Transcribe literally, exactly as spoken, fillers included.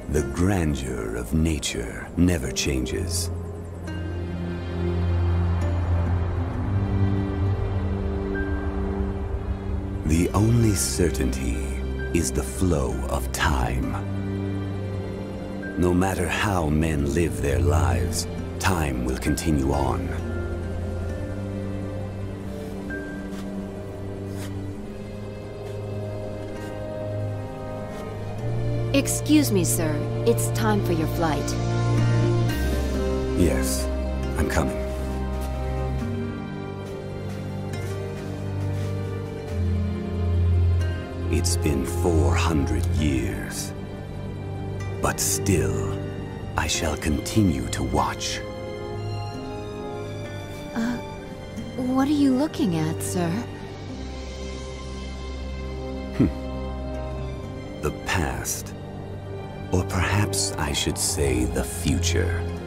The grandeur of nature never changes. The only certainty is the flow of time. No matter how men live their lives, time will continue on. Excuse me, sir. It's time for your flight. Yes, I'm coming. It's been four hundred years. But still, I shall continue to watch. Uh, what are you looking at, sir? The past. Or perhaps I should say the future.